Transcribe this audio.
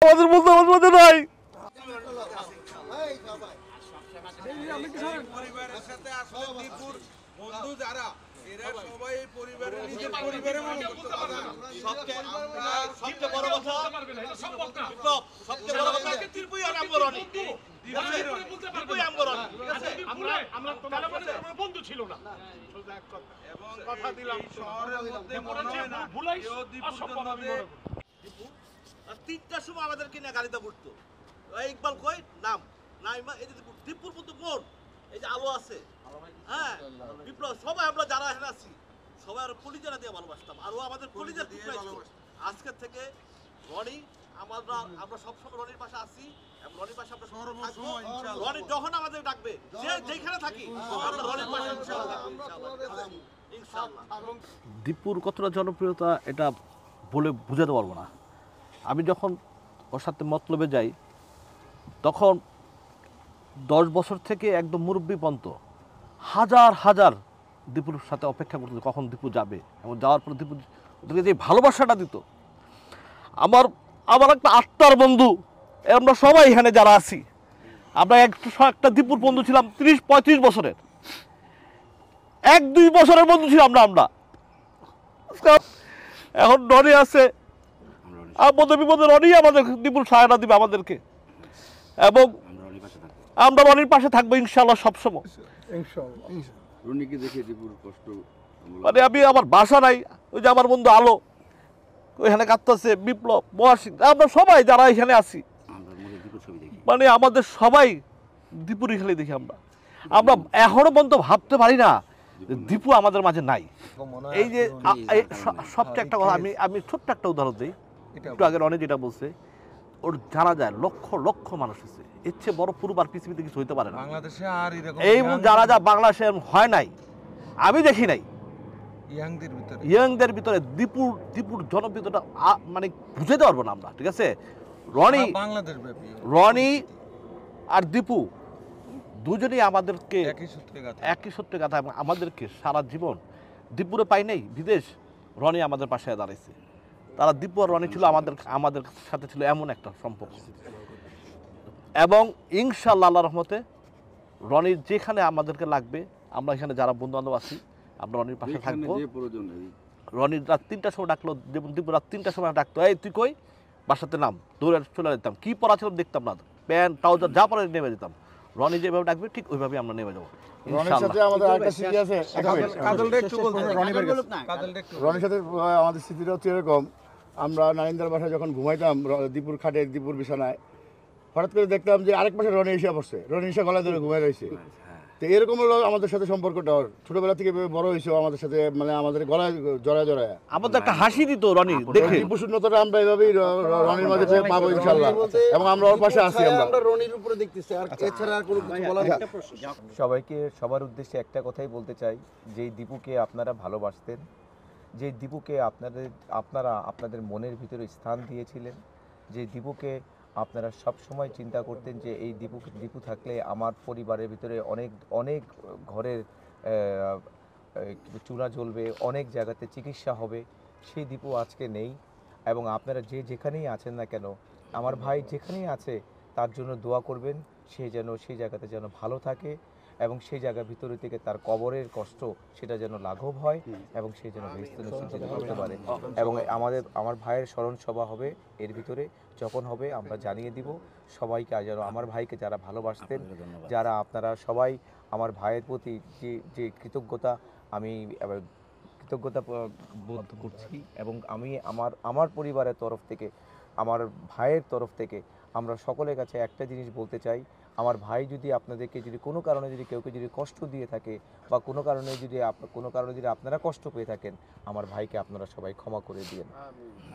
আমাদের বন্ধু আমাদের মধ্যে নাই। পরিবারের সাথে আসলে দীপুর বন্ধু যারা এরা সবাই পরিবারের নিজের পরিবারের মনে করতে পারে। সবচেয়ে বড় কথা সবচেয়ে বড় কথা দীপুই নাম্বার ওয়ান। দীপুই নাম্বার ওয়ান। আমরা বন্ধু ছিল না এবং কথা দিলাম শহরের মধ্যে মনে হয় না কেউ দীপুর জন্য দীপু আর 3টার সময় আমাদের কিনা গাড়িতে উঠতো। ইকবাল কই নাম নাইমা এই যে দীপুর মতো মন এই যে আলো আছে হ্যাঁ বিপ্লব সবাই আমরা যারা এখানে আছি সবাই আর কলিজারা দিয়ে ভালোবাসতাম আর ও আমাদের কলিজার টুকরা ছিল। আজকে থেকে রনি আমরা সবসময় রনির পাশে আছি এবং রনির পাশে আমরা সর্বসময় ইনশাআল্লাহ রনি যখন আমাদের ডাকবে যে যেখানে থাকি আমরা রনির পাশে ইনশাআল্লাহ ইনশাআল্লাহ। দীপুর কতটা জনপ্রিয়তা এটা বলে বোঝাতে পারবো না। আমি যখন ওর সাথে মতলবে যাই তখন 10 বছর থেকে একদম মুরব্বী পর্যন্ত হাজার হাজার দীপুর সাথে অপেক্ষা করতো কখন দীপু যাবে এবং যাওয়ার পর দীপু ওদেরকে যে ভালোবাসাটা দিত। আমার একটা আত্মার বন্ধু আমরা সবাই এখানে যারা আছি আমরা একটা দীপুর বন্ধু ছিলাম 30-35 বছরের, 1-2 বছরের বন্ধু ছিলাম না আমরা। এখন রনি আছে আপদে বিপদে রনি আমাদের দীপুর সহায়তা দিবে আমাদেরকে এবং আমরা রনির পাশে থাকবো ইনশাআল্লাহ সবসময়। রনিকে দেখে দীপুর কষ্ট মানে আমি আমার বাসা নাই, ওই যে আমার বন্ধু আলো ওইখানে কাঁদতেছে, বিপ্লব মহাসিন আমরা সবাই যারা এখানে আছি মানে আমাদের সবাই দীপুর এখানে দেখি আমরা এখনো পর্যন্ত ভাবতে পারি না দীপু আমাদের মাঝে নাই। এই যে সবচেয়ে একটা কথা আমি ছোট্ট একটা উদাহরণ দিই। একটু আগে রনি যেটা বলছে ওর জানা যায় লক্ষ লক্ষ মানুষ আছে, এর চেয়ে বড় পূর্ব পৃথিবীতে কিছু হইতে পারে না বাংলাদেশে আর এরকম এই যারা যা বাংলাদেশে হয় নাই, আমি দেখি নাই। ইয়াংদের ভিতরে দীপুর জনপ্রিয়তা মানে বুঝাতে পারবো না আমরা, ঠিক আছে। রনি আর দীপু দুজনেই আমাদেরকে একই সূত্রে গাথা এবং আমাদেরকে সারা জীবন দীপুরে পাই নাই বিদেশ, রনি আমাদের পাশে দাঁড়াইছে। তারা দীপু আর রনি ছিল আমাদের সাথে ছিল এমন একটা সম্পর্ক এবং ইনশাআল্লাহ আল্লাহর রহমতে রনির যেখানে আমাদেরকে লাগবে আমরা এখানে যারা বন্ধু বান্ধব আছি আমরা রনির পাশে থাকবো। রনির রাত 3টার সময় ডাকলো, যেমন দীপু রাত 3টার সময় ডাকতো এই তুই কই বাসাতে নাম, দৌড়ে চলে যেতাম, কি পড়া ছিল দেখতাম না, প্যান্ট ট্রাউজার যা পরে নেমে যেতাম। রনি যেভাবে ডাকবে ঠিক ওইভাবে আমরা নেমে যাবো। রনির সাথে আমাদের আরেকটা স্মৃতি আছে, রনির সাথে আমাদের স্মৃতিটা হচ্ছে এরকম, আমরা নারিন্দার বাসায় যখন ঘুমাইতাম দীপুর খাটে দীপুর বিছানায়, হঠাৎ করে দেখতাম যে আরেক পাশে রনি এসে পড়ছে, রনি এসে গলায় ধরে ঘুমাই রয়েছে। তো এরকম হলো আমাদের সাথে সম্পর্কটা, ছোটবেলা থেকে বড় হয়েছে আমাদের সাথে, মানে আমাদের গলায় জড়ায় জড়ায় আমাদের একটা হাসি দিত রনি দেখে। দীপু শূন্যতাটা আমরা এইভাবেই রনির মাঝে পাবো ইনশাআল্লাহ এবং আমরা ওর পাশে আছি। আমরা রনির উপরে দেখতেছি আর এছাড়া আর কোনো কিছু বলার নেই। সবাইকে সবার উদ্দেশ্যে একটা কথাই বলতে চাই, যে দীপুকে আপনারা ভালোবাসতেন, যে দীপুকে আপনারা আপনাদের মনের ভিতরে স্থান দিয়েছিলেন, যে দীপুকে আপনারা সব সময় চিন্তা করতেন যে এই দীপু থাকলে আমার পরিবারের ভিতরে অনেক ঘরের চুলা জ্বলবে, অনেক জায়গাতে চিকিৎসা হবে, সেই দীপু আজকে নেই। এবং আপনারা যেখানেই আছেন না কেন, আমার ভাই যেখানেই আছে তার জন্য দোয়া করবেন, সে যেন সেই জায়গাতে যেন ভালো থাকে এবং সেই জায়গার ভিতরে থেকে তার কবরের কষ্ট সেটা যেন লাঘব হয় এবং সে যেন বেহেশতে করতে পারে। এবং আমার ভাইয়ের স্মরণ সভা হবে, এর ভিতরে যখন হবে আমরা জানিয়ে দিব সবাইকে। যেন আমার ভাইকে যারা ভালোবাসতেন, যারা আপনারা সবাই আমার ভাইয়ের প্রতি যে কৃতজ্ঞতা বোধ করছি এবং আমি আমার পরিবারের তরফ থেকে, আমার ভাইয়ের তরফ থেকে আমরা সকলের কাছে একটা জিনিস বলতে চাই, আমার ভাই যদি আপনাদেরকে যদি কোনো কারণে যদি কেউকে যদি কষ্ট দিয়ে থাকে বা কোনো কারণে যদি আপনারা কষ্ট পেয়ে থাকেন, আমার ভাইকে আপনারা সবাই ক্ষমা করে দিয়েন।